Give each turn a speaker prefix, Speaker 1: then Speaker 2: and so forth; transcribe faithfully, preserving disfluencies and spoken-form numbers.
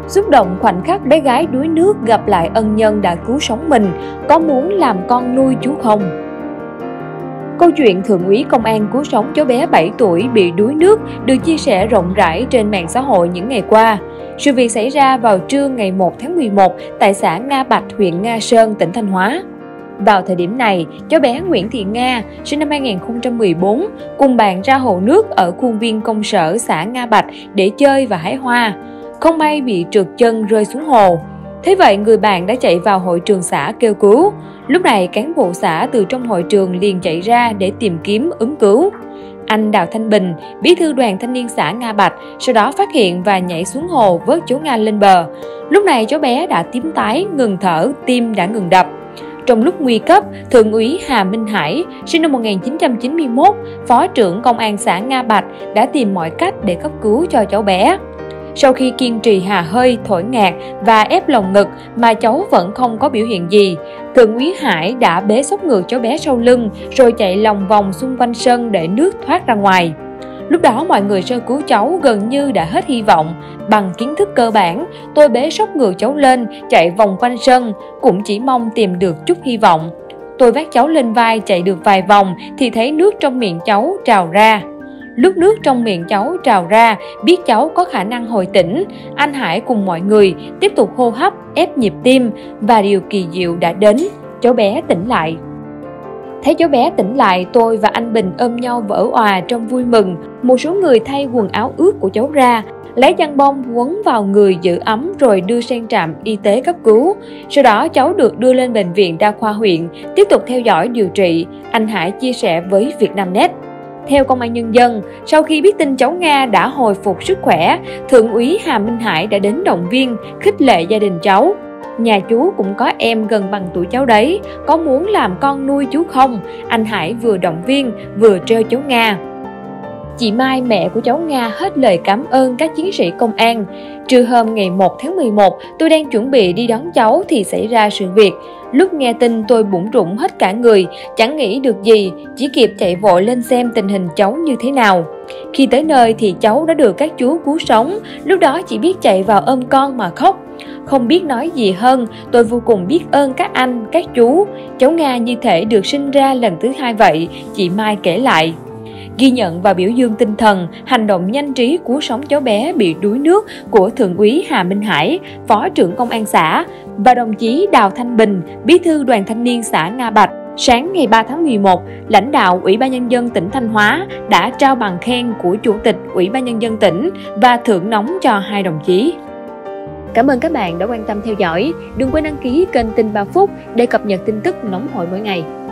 Speaker 1: Xúc động khoảnh khắc bé gái đuối nước gặp lại ân nhân đã cứu sống mình, có muốn làm con nuôi chú không? Câu chuyện thượng úy công an cứu sống cháu bé bảy tuổi bị đuối nước được chia sẻ rộng rãi trên mạng xã hội những ngày qua. Sự việc xảy ra vào trưa ngày một tháng mười một tại xã Nga Bạch, huyện Nga Sơn, tỉnh Thanh Hóa. Vào thời điểm này, cháu bé Nguyễn Thị Nga, sinh năm hai nghìn không trăm mười bốn, cùng bạn ra hồ nước ở khuôn viên công sở xã Nga Bạch để chơi và hái hoa. Không may bị trượt chân rơi xuống hồ. Thế vậy, người bạn đã chạy vào hội trường xã kêu cứu. Lúc này, cán bộ xã từ trong hội trường liền chạy ra để tìm kiếm ứng cứu. Anh Đào Thanh Bình, bí thư đoàn thanh niên xã Nga Bạch, sau đó phát hiện và nhảy xuống hồ vớt cháu Nga lên bờ. Lúc này, cháu bé đã tím tái, ngừng thở, tim đã ngừng đập. Trong lúc nguy cấp, Thượng úy Hà Minh Hải, sinh năm một nghìn chín trăm chín mươi mốt, phó trưởng công an xã Nga Bạch đã tìm mọi cách để cấp cứu cho cháu bé. Sau khi kiên trì hà hơi, thổi ngạt và ép lồng ngực mà cháu vẫn không có biểu hiện gì, Thượng úy Hải đã bế xốc ngược cháu bé sau lưng rồi chạy lòng vòng xung quanh sân để nước thoát ra ngoài. Lúc đó mọi người sơ cứu cháu gần như đã hết hy vọng. Bằng kiến thức cơ bản, tôi bế xốc ngược cháu lên, chạy vòng quanh sân, cũng chỉ mong tìm được chút hy vọng. Tôi vác cháu lên vai chạy được vài vòng thì thấy nước trong miệng cháu trào ra. Lúc nước trong miệng cháu trào ra, biết cháu có khả năng hồi tỉnh, anh Hải cùng mọi người tiếp tục hô hấp, ép nhịp tim và điều kỳ diệu đã đến, cháu bé tỉnh lại. Thấy cháu bé tỉnh lại, tôi và anh Bình ôm nhau vỡ òa trong vui mừng. Một số người thay quần áo ướt của cháu ra, lấy chăn bông quấn vào người giữ ấm rồi đưa sang trạm y tế cấp cứu. Sau đó cháu được đưa lên bệnh viện đa khoa huyện, tiếp tục theo dõi điều trị, anh Hải chia sẻ với Vietnamnet. Theo Công an Nhân dân, sau khi biết tin cháu Nga đã hồi phục sức khỏe, Thượng úy Hà Minh Hải đã đến động viên, khích lệ gia đình cháu. Nhà chú cũng có em gần bằng tuổi cháu đấy, có muốn làm con nuôi chú không? Anh Hải vừa động viên, vừa trêu cháu Nga. Chị Mai, mẹ của cháu Nga, hết lời cảm ơn các chiến sĩ công an. Trưa hôm ngày một tháng mười một, tôi đang chuẩn bị đi đón cháu thì xảy ra sự việc. Lúc nghe tin tôi bủn rủn hết cả người, chẳng nghĩ được gì, chỉ kịp chạy vội lên xem tình hình cháu như thế nào. Khi tới nơi thì cháu đã được các chú cứu sống, lúc đó chỉ biết chạy vào ôm con mà khóc. Không biết nói gì hơn, tôi vô cùng biết ơn các anh, các chú. Cháu Nga như thể được sinh ra lần thứ hai vậy, chị Mai kể lại. Ghi nhận và biểu dương tinh thần, hành động nhanh trí cứu sống cháu bé bị đuối nước của Thượng úy Hà Minh Hải, phó trưởng công an xã, và đồng chí Đào Thanh Bình, bí thư đoàn thanh niên xã Nga Bạch. Sáng ngày ba tháng mười một, lãnh đạo Ủy ban Nhân dân tỉnh Thanh Hóa đã trao bằng khen của Chủ tịch Ủy ban Nhân dân tỉnh và thưởng nóng cho hai đồng chí. Cảm ơn các bạn đã quan tâm theo dõi. Đừng quên đăng ký kênh Tin ba Phút để cập nhật tin tức nóng hổi mỗi ngày.